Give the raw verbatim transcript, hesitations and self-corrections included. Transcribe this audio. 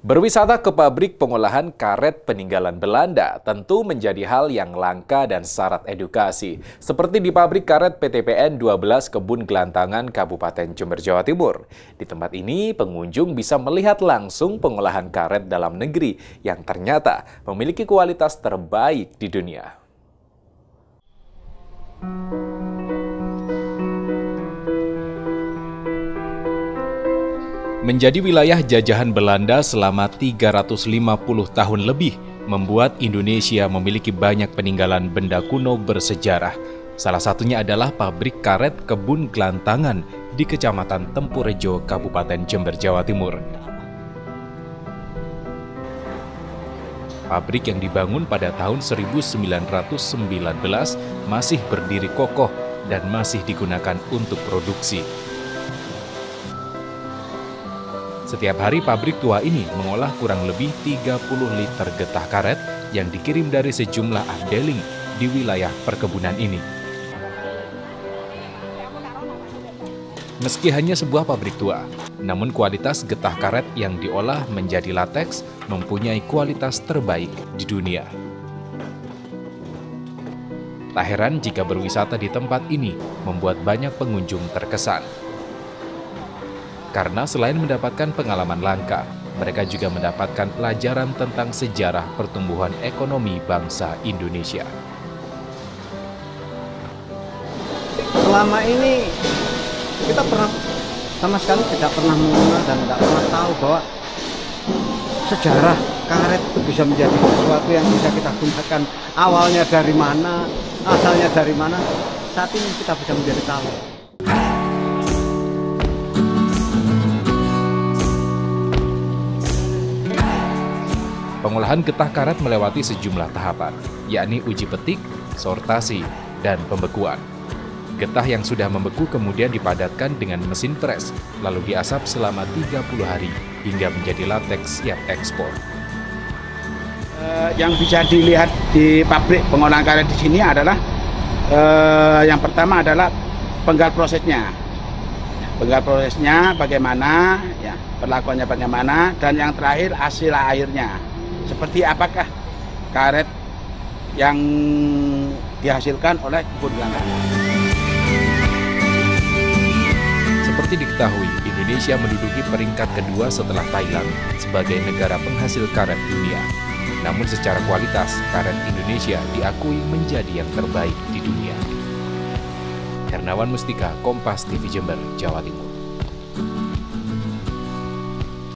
Berwisata ke pabrik pengolahan karet peninggalan Belanda tentu menjadi hal yang langka dan syarat edukasi. Seperti di pabrik karet P T P N dua belas Kebun Gelantangan, Kabupaten Jember, Jawa Timur. Di tempat ini, pengunjung bisa melihat langsung pengolahan karet dalam negeri yang ternyata memiliki kualitas terbaik di dunia. Menjadi wilayah jajahan Belanda selama tiga ratus lima puluh tahun lebih, membuat Indonesia memiliki banyak peninggalan benda kuno bersejarah. Salah satunya adalah pabrik karet Kebun Gelantangan di Kecamatan Tempurejo, Kabupaten Jember, Jawa Timur. Pabrik yang dibangun pada tahun seribu sembilan ratus sembilan belas masih berdiri kokoh dan masih digunakan untuk produksi. Setiap hari pabrik tua ini mengolah kurang lebih tiga puluh liter getah karet yang dikirim dari sejumlah afdeling di wilayah perkebunan ini. Meski hanya sebuah pabrik tua, namun kualitas getah karet yang diolah menjadi lateks mempunyai kualitas terbaik di dunia. Tak heran jika berwisata di tempat ini membuat banyak pengunjung terkesan. Karena selain mendapatkan pengalaman langka, mereka juga mendapatkan pelajaran tentang sejarah pertumbuhan ekonomi bangsa Indonesia. Selama ini kita pernah sama sekali tidak pernah mengenal dan tidak pernah tahu bahwa sejarah karet itu bisa menjadi sesuatu yang bisa kita gunakan. Awalnya dari mana, asalnya dari mana, saat ini kita bisa menjadi tahu. Pengolahan getah karet melewati sejumlah tahapan, yakni uji petik, sortasi, dan pembekuan. Getah yang sudah membeku kemudian dipadatkan dengan mesin pres, lalu diasap selama tiga puluh hari hingga menjadi lateks siap ekspor. Uh, yang bisa dilihat di pabrik pengolahan karet di sini adalah uh, yang pertama adalah penggal prosesnya. Penggal prosesnya bagaimana, ya, perlakuannya bagaimana, dan yang terakhir hasil akhirnya. Seperti apakah karet yang dihasilkan oleh kebun gelantangan. Seperti diketahui, Indonesia menduduki peringkat kedua setelah Thailand sebagai negara penghasil karet dunia. Namun secara kualitas, karet Indonesia diakui menjadi yang terbaik di dunia. Hernawan Mustika, Kompas T V Jember, Jawa Timur.